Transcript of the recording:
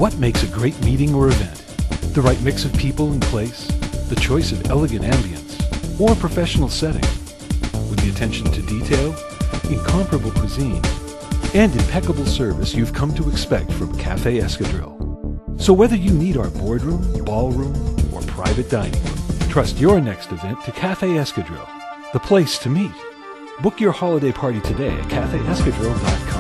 What makes a great meeting or event? The right mix of people and place, the choice of elegant ambience, or professional setting, with the attention to detail, incomparable cuisine, and impeccable service you've come to expect from Cafe Escadrille. So whether you need our boardroom, ballroom, or private dining room, trust your next event to Cafe Escadrille, the place to meet. Book your holiday party today at cafeescadrille.com.